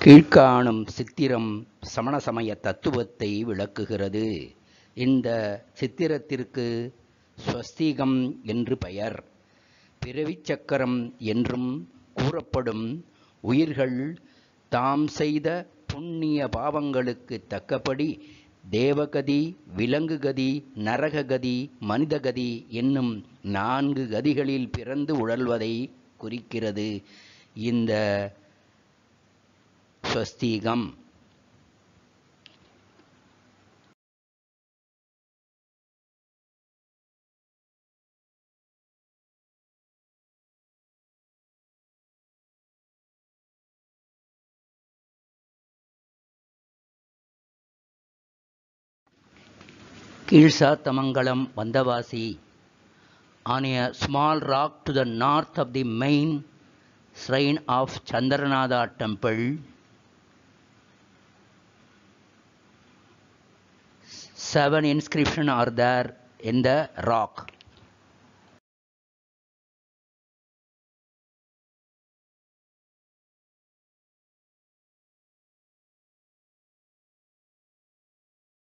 கீழ்காணும் சித்திரம் சமண சமய தத்துவத்தை விளக்குகிறது. இந்த சித்திரத்திற்கு ஸ்வஸ்திகம் என்று பெயர். பிறவிச் சக்கரம் என்றும் கூறப்படும் உயிர்கள் தாம் செய்த புண்ணிய பாவங்களுக்கு தக்கபடி தேவகதி, விலங்குகதி, நரககதி, மனிதகதி என்னும் 4 கதிகளில் பிறந்து உழல்வதை குறிக்கிறது இந்த swastikam. KIlsathamangalam Vandavasi, on a small rock to the north of the main shrine of Chandranatha temple, 7 inscriptions are there in the rock.